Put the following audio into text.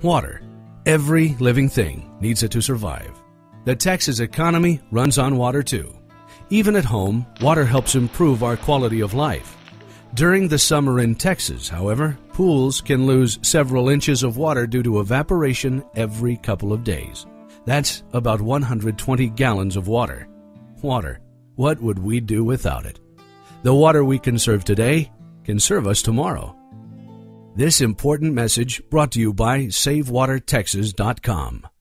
Water. Every living thing needs it to survive. The Texas economy runs on water too. Even at home, water helps improve our quality of life. During the summer in Texas, however, pools can lose several inches of water due to evaporation every couple of days. That's about 120 gallons of water. Water. What would we do without it? The water we conserve today can serve us tomorrow. This important message brought to you by SaveWaterTexas.com.